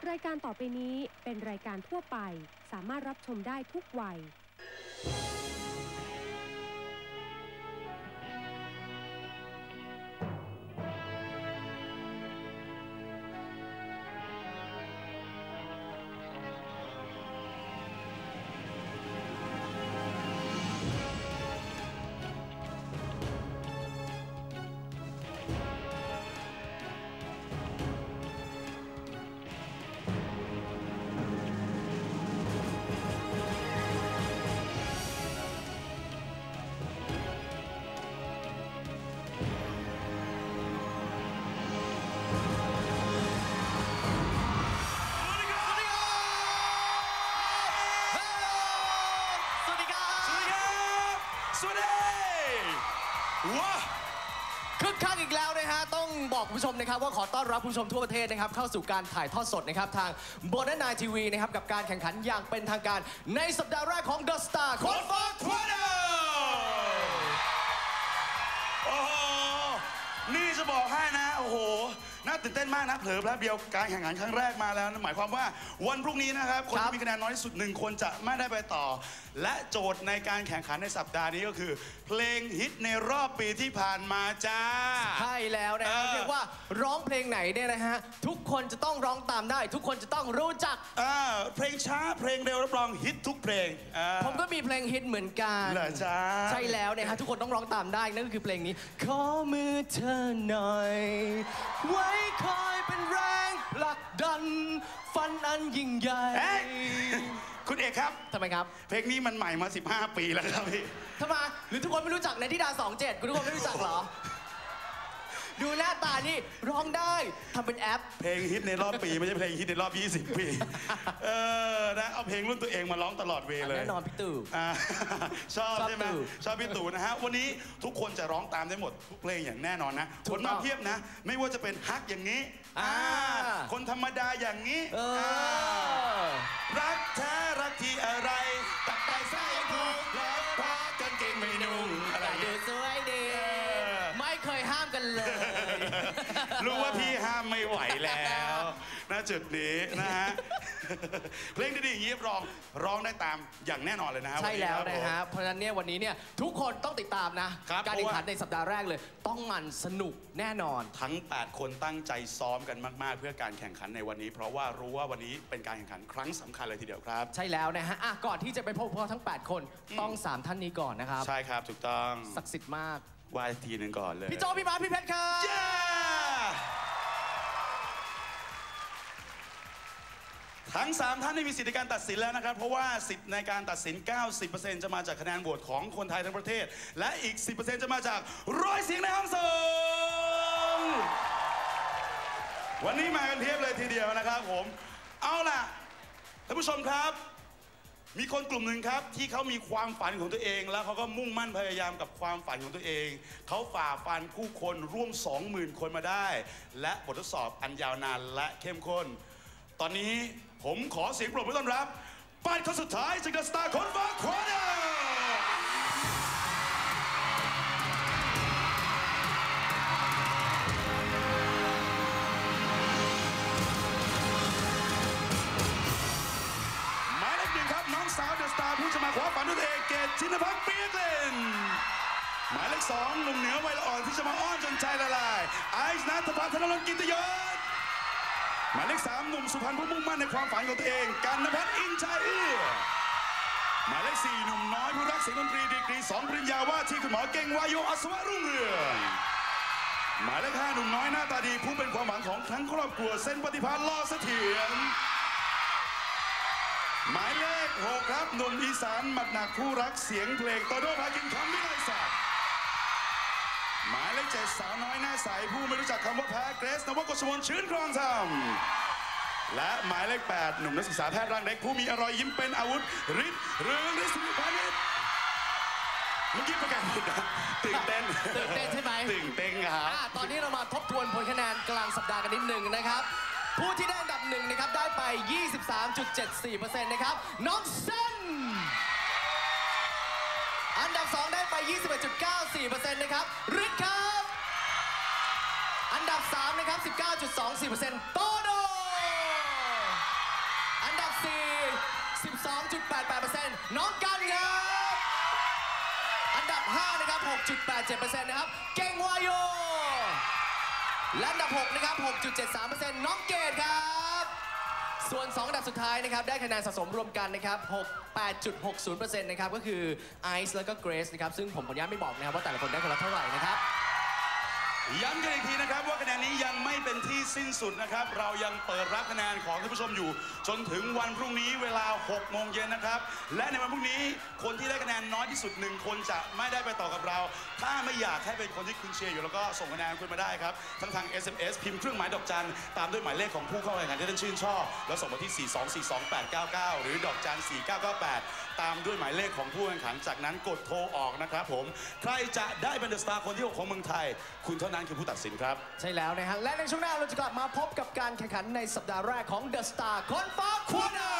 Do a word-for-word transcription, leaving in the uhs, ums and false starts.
รายการต่อไปนี้เป็นรายการทั่วไปสามารถรับชมได้ทุกวัยคึกคักอีกแล้วนะฮะต้องบอกคุณผู้ชมนะครับว่าขอต้อนรับคุณผู้ชมทั่วประเทศนะครับเข้าสู่การถ่ายทอดสดนะครับทาง Border ไนน์ ที วี นะครับกับการแข่งขันอย่างเป็นทางการในสัปดาห์แรกของ The Star คนฟ้าควอเตอร์โอ้โหนี่จะบอกให้นะโอ้โหน่าตื่นเต้นมากนะเผลอแป๊บเดียวการแข่งขันครั้งแรกมาแล้วหมายความว่าวันพรุ่งนี้นะครับคนที่มีคะแนนน้อยที่สุดหนึ่งคนจะไม่ได้ไปต่อและโจทย์ในการแข่งขันในสัปดาห์นี้ก็คือเพลงฮิตในรอบปีที่ผ่านมาจ้าใช่แล้วนะครับเรียกว่าร้องเพลงไหนเนี่ยนะฮะทุกคนจะต้องร้องตามได้ทุกคนจะต้องรู้จักเพลงช้าเพลงเร็วรับรองฮิตทุกเพลงผมก็มีเพลงฮิตเหมืผลกันเหรอจ้าใช่แล้วนะฮะทุกคนต้องร้องตามได้นั่นก็คือเพลงนี้ขอมือเธอหน่อยไว้คอยเป็นแรงผลักดันฝันอันยิ่งใหญ่คุณเอกครับทำไมครับเพลงนี้มันใหม่มาสิบห้าปีแล้วครับพี่ทำไมหรือทุกคนไม่รู้จักในทิดาสองเจ็ดคุณทุกคนไม่รู้จักเหรอดูหน้าตานี่ร้องได้ทำเป็นแอปเพลงฮิตในรอบปีไม่ใช่เพลงฮิตในรอบยี่สิบปีเออนะเอาเพลงรุ่นตัวเองมาร้องตลอดเวลเลยแน่นอนพี่ตู่ชอบใช่ไหมชอบพี่ตู่นะฮะวันนี้ทุกคนจะร้องตามได้หมดทุกเพลงอย่างแน่นอนนะคนมาเทียบนะไม่ว่าจะเป็นฮักอย่างนี้คนธรรมดาอย่างนี้รักแท้รักที่อะไรตัดไปใส่ผูกแล้วพากางเกงไม่นุ่งอะไรดูสวยดีไม่เคยห้ามกันเลยรู้ว่าพี่ห้ามไม่ไหวแล้วณจุดนี้นะฮะเพลงดีๆอย่างนี้ร้องร้องได้ตามอย่างแน่นอนเลยนะใช่แล้วนะฮะเพราะฉะนั้นเนี่ยวันนี้เนี่ยทุกคนต้องติดตามนะการแข่งขันในสัปดาห์แรกเลยต้องมันสนุกแน่นอนทั้งแปดคนตั้งใจซ้อมกันมากๆเพื่อการแข่งขันในวันนี้เพราะว่ารู้ว่าวันนี้เป็นการแข่งขันครั้งสำคัญเลยทีเดียวครับใช่แล้วนะฮะก่อนที่จะไปพบพวกทั้งแปดคนต้องสามท่านนี้ก่อนนะครับใช่ครับถูกต้องศักดิ์สิทธิ์มากวายทีหนึ่งก่อนเลยพี่โจพี่มาพี่เพชรครับทั้งสามท่านได้มีสิทธิในการตัดสินแล้วนะครับเพราะว่าสิทธิในการตัดสิน เก้าสิบเปอร์เซ็นต์ จะมาจากคะแนนโหวตของคนไทยทั้งประเทศและอีก สิบเปอร์เซ็นต์ จะมาจากร้อยเสียงในห้องส่งวันนี้มากันเทียบเลยทีเดียวนะครับผมเอาล่ะท่านผู้ชมครับมีคนกลุ่มหนึ่งครับที่เขามีความฝันของตัวเองแล้วเขาก็มุ่งมั่นพยายามกับความฝันของตัวเองเขาฝ่าฟันผู้คนร่วม สองหมื่น คนมาได้และบททดสอบอันยาวนานและเข้มข้นตอนนี้ผมขอเสียงปรบมือต้อนรับแปดคนสุดท้ายจาก The Star คนฟ้าควอเตอร์หมายเลขหนึ่งครับน้องสาว The Star ผู้จะมาคว้าฝันด้วยตัวเองเกตชินภักดิ์เปียกเลนหมายเลขสองหนุ่มเหนือวัยละอ่อนที่จะมาอ้อนจนใจละลายไอซ์นัทพัฒน์ธนรงค์กิตติยศหมายเลขสามหนุ่มสุพรรณผู้มุ่งมั่นในความฝันของตัวเองกันณพัฒน์อินชัยเอื้อหมายเลขสี่หนุ่มน้อยผู้รักเสียงดนตรีดีกรีสองปริญญาว่าที่คุณหมอเก่งวายุอัศวะรุ่งเรืองหมายเลขห้าหนุ่มน้อยหน้าตาดีผู้เป็นความหวังของทั้งครอบครัวเส้นปฏิภาณล่อเสถียรหมายเลขหกครับหนุ่มอีสานหมัดหนักผู้รักเสียงเพลงโตโน่พากินคำวิไลศักดิ์หมายเลขเจ็ดสาวน้อยหน้าใสผู้ไม่รู้จักคำว่าแพ้เกรซนวกฤษวรชื่นครองธรรมและหมายเลขแปดหนุ่มนักศึกษาแพทย์ร่างเล็กผู้มีอร่อยยิ้มเป็นอาวุธฤทธิ์เรืองฤทธิ์สุพานิชเมื่อกี้ประกาศผิดนะตื่นเต้นตื่นเต้นใช่ไหมตื่นเต้นครับตอนนี้เรามาทบทวนผลคะแนนกลางสัปดาห์กันนิดหนึ่งนะครับผู้ที่ได้อันดับหนึ่งนะครับได้ไป ยี่สิบสามจุดเจ็ดสี่เปอร์เซ็นต์ นะครับน้องเส้นอันดับสองได้ไป ยี่สิบเอ็ดจุดเก้าสี่เปอร์เซ็นต์ นะครับฤทธิ์ครับอันดับสามนะครับ สิบเก้าจุดสองสี่เปอร์เซ็นต์ โตโน่แปดแปดเปอร์เซ็นต์ น้องกันครับอันดับห้านะครับ หกจุดแปดเจ็ดเปอร์เซ็นต์ นะครับเก่งวายโยและอันดับหกนะครับ หกจุดเจ็ดสามเปอร์เซ็นต์ น้องเกดครับส่วนสองอันดับสุดท้ายนะครับได้คะแนนสะสมรวมกันนะครับแปดจุดหกศูนย์เปอร์เซ็นต์ นะครับก็คือไอซ์แล้วก็เกรซนะครับซึ่งผมขออนุญาตไม่บอกนะครับว่าแต่ละคนได้คนละเท่าไหร่นะครับย้ำกันอีกทีนะครับว่าคะแนนนี้ยังไม่เป็นที่สิ้นสุดนะครับเรายังเปิดรับคะแนนของท่านผู้ชมอยู่จนถึงวันพรุ่งนี้เวลาหกโมงเย็นนะครับและในวันพรุ่งนี้คนที่ได้คะแนนน้อยที่สุดหนึ่งคนจะไม่ได้ไปต่อกับเราถ้าไม่อยากให้เป็นคนที่คุณเชียร์อยู่แล้วก็ส่งคะแนนคุณมาได้ครับทั้งทาง เอส เอ็ม เอส พิมพ์เครื่องหมายดอกจันตามด้วยหมายเลขของผู้เข้าแข่งขันที่ท่านชื่นชอบแล้วส่งมาที่สี่สองสี่สองแปดเก้าเก้าหรือดอกจันสี่เก้าเก้าแปดตามด้วยหมายเลขของผู้แข่งขันจากนั้นกดโทรออกนะครับผมใครจะได้เป็นเดอะสตาร์คนที่หกของเมืองไทยคุณเท่านั้นคือผู้ตัดสินครับใช่แล้วนะฮะและในช่วงหน้าเราจะกลับมาพบกับการแข่งขันในสัปดาห์แรกของ The Star คนฟ้าควร